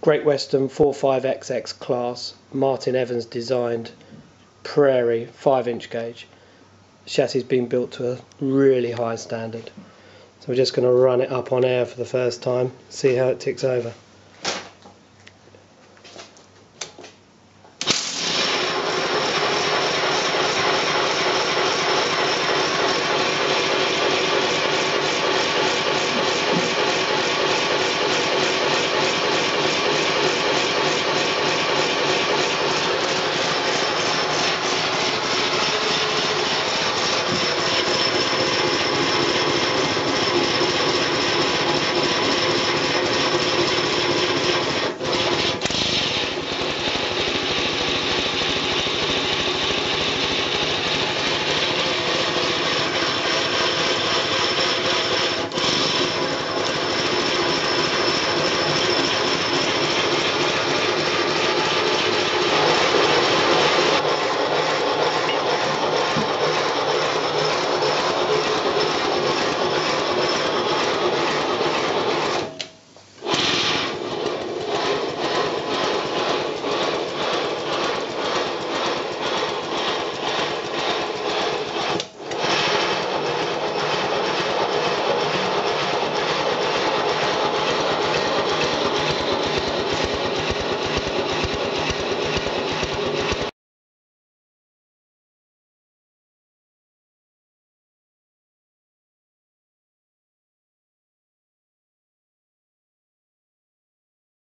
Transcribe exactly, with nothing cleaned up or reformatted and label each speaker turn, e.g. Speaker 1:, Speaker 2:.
Speaker 1: Great Western forty-five X X class, Martin Evans designed Prairie five inch gauge. Chassis has been built to a really high standard. So we're just going to run it up on air for the first time, see how it ticks over.